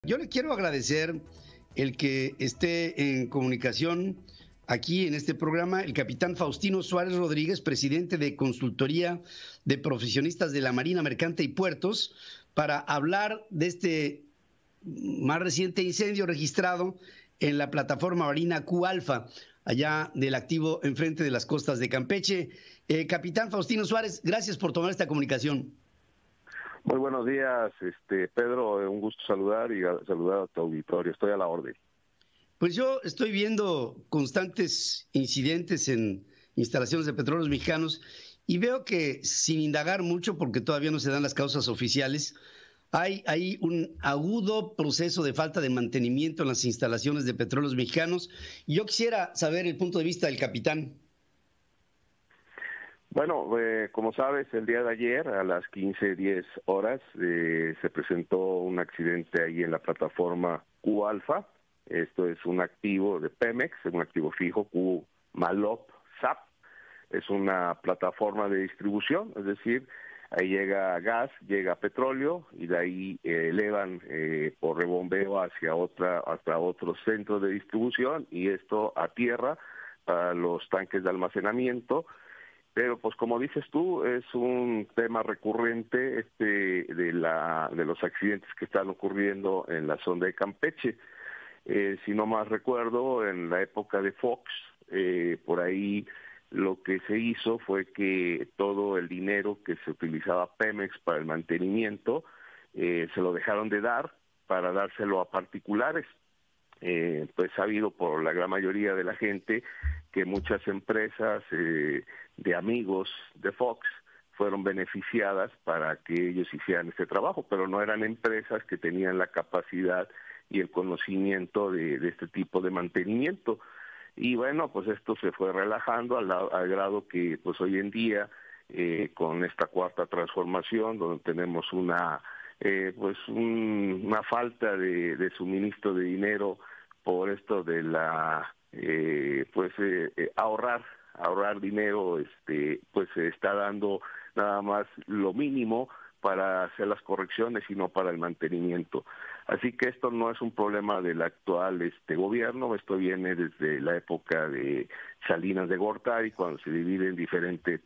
Yo le quiero agradecer el que esté en comunicación aquí en este programa el capitán Faustino Suárez Rodríguez, presidente de Consultoría de Profesionistas de la Marina Mercante y Puertos, para hablar de este más reciente incendio registrado en la plataforma marina Q-Alfa, allá del activo enfrente de las costas de Campeche. Capitán Faustino Suárez, gracias por tomar esta comunicación. Muy buenos días, Pedro, un gusto saludar y saludar a tu auditorio, estoy a la orden. Pues yo estoy viendo constantes incidentes en instalaciones de petróleos mexicanos y veo que, sin indagar mucho, porque todavía no se dan las causas oficiales, hay un agudo proceso de falta de mantenimiento en las instalaciones de petróleos mexicanos. Y yo quisiera saber el punto de vista del capitán. Bueno, como sabes, el día de ayer a las 15:10 horas se presentó un accidente ahí en la plataforma Q-Alfa. Esto es un activo de Pemex, es un activo fijo, Q-Malop SAP. Es una plataforma de distribución, es decir, ahí llega gas, llega petróleo y de ahí elevan por rebombeo hacia otros centros de distribución y esto a tierra para los tanques de almacenamiento. Pero pues como dices tú, es un tema recurrente de los accidentes que están ocurriendo en la zona de Campeche. Si no más recuerdo, en la época de Fox, por ahí lo que se hizo fue que todo el dinero que se utilizaba Pemex para el mantenimiento se lo dejaron de dar para dárselo a particulares. Pues sabido por la gran mayoría de la gente que muchas empresas de amigos de Fox fueron beneficiadas para que ellos hicieran este trabajo, pero no eran empresas que tenían la capacidad y el conocimiento de este tipo de mantenimiento. Y bueno, pues esto se fue relajando al grado que pues hoy en día con esta cuarta transformación, donde tenemos una falta de suministro de dinero por esto de la ahorrar dinero, pues se está dando nada más lo mínimo para hacer las correcciones y no para el mantenimiento. Así que esto no es un problema del actual gobierno, esto viene desde la época de Salinas de Gortari, cuando se divide en diferentes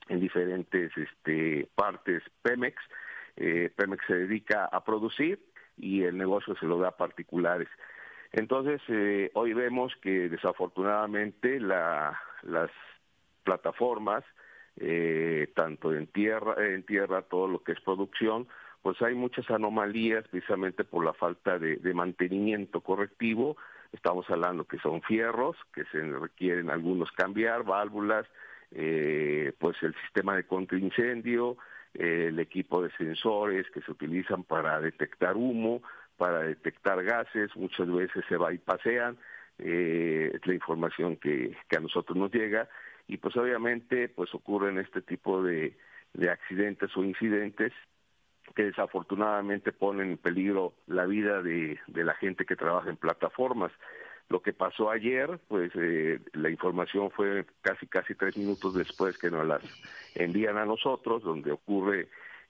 partes Pemex. Pemex se dedica a producir y el negocio se lo da a particulares. Entonces, hoy vemos que desafortunadamente las plataformas, tanto en tierra, todo lo que es producción, pues hay muchas anomalías precisamente por la falta de mantenimiento correctivo. Estamos hablando que son fierros, que se requieren algunos cambiar, válvulas, pues el sistema de contraincendio, el equipo de sensores que se utilizan para detectar humo, para detectar gases, muchas veces se bypassean, es la información que a nosotros nos llega, y pues obviamente pues ocurren este tipo de accidentes o incidentes que desafortunadamente ponen en peligro la vida de la gente que trabaja en plataformas. Lo que pasó ayer, pues la información fue casi 3 minutos después que nos las envían a nosotros, donde ocurre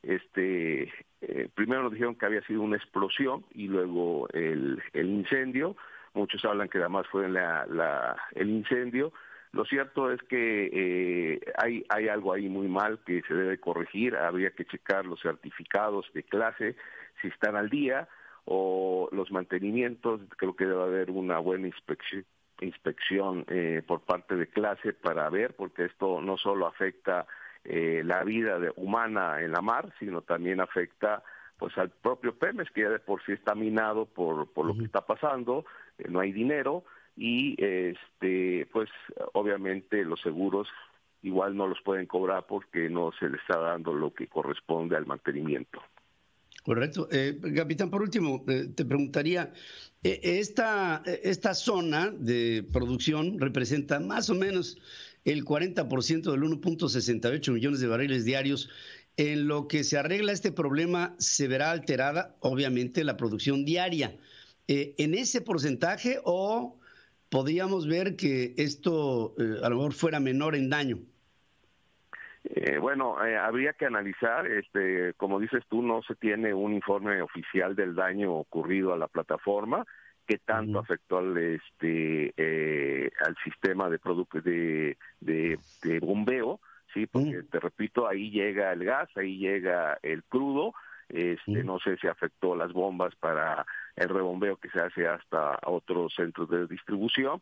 primero nos dijeron que había sido una explosión y luego el incendio. Muchos hablan que además fue el incendio. Lo cierto es que hay algo ahí muy mal que se debe corregir. Habría que checar los certificados de clase, si están al día, o los mantenimientos. Creo que debe haber una buena inspección por parte de clase para ver, porque esto no solo afecta la vida humana en la mar, sino también afecta pues al propio Pemex, que ya de por sí está minado por lo que está pasando, no hay dinero y pues obviamente los seguros igual no los pueden cobrar porque no se les está dando lo que corresponde al mantenimiento. Correcto. Capitán, por último, te preguntaría, esta zona de producción representa más o menos el 40% del 1.68 millones de barriles diarios. En lo que se arregla este problema, se verá alterada, obviamente, la producción diaria. ¿En ese porcentaje o podríamos ver que esto a lo mejor fuera menor en daño? Bueno, habría que analizar, como dices tú, no se tiene un informe oficial del daño ocurrido a la plataforma, qué tanto afectó al sistema de bombeo, sí, porque te repito, ahí llega el gas, ahí llega el crudo, no sé si afectó las bombas para el rebombeo que se hace hasta otros centros de distribución.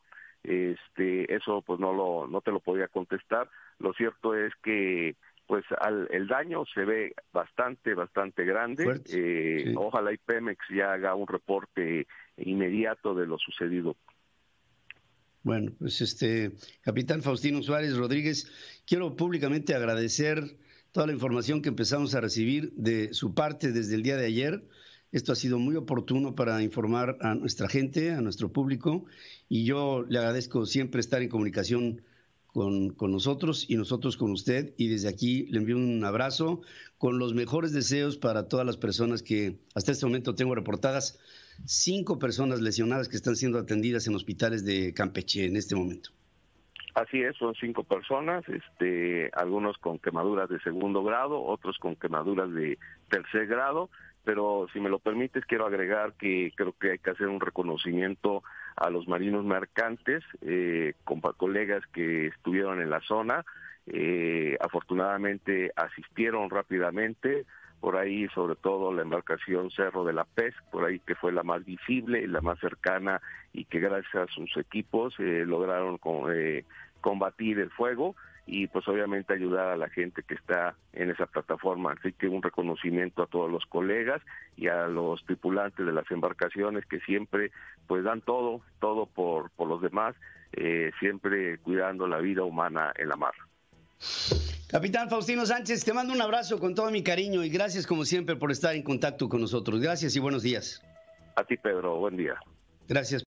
Eso pues no te lo podía contestar. Lo cierto es que pues el daño se ve bastante grande. Sí. Ojalá y Pemex ya haga un reporte inmediato de lo sucedido. Bueno, pues capitán Faustino Suárez Rodríguez, quiero públicamente agradecer toda la información que empezamos a recibir de su parte desde el día de ayer. Esto ha sido muy oportuno para informar a nuestra gente, a nuestro público, y yo le agradezco siempre estar en comunicación con nosotros y nosotros con usted, y desde aquí le envío un abrazo con los mejores deseos para todas las personas que hasta este momento tengo reportadas, 5 personas lesionadas que están siendo atendidas en hospitales de Campeche en este momento. Así es, son 5 personas, algunos con quemaduras de 2º grado, otros con quemaduras de 3er grado, pero si me lo permites quiero agregar que creo que hay que hacer un reconocimiento a los marinos mercantes, colegas que estuvieron en la zona, afortunadamente asistieron rápidamente, por ahí sobre todo la embarcación Cerro de la Pez, por ahí que fue la más visible y la más cercana y que gracias a sus equipos lograron combatir el fuego y pues obviamente ayudar a la gente que está en esa plataforma. Así que un reconocimiento a todos los colegas y a los tripulantes de las embarcaciones que siempre pues dan todo por los demás, siempre cuidando la vida humana en la mar. Capitán Faustino Sánchez, te mando un abrazo con todo mi cariño y gracias como siempre por estar en contacto con nosotros. Gracias y buenos días. A ti, Pedro, buen día. Gracias.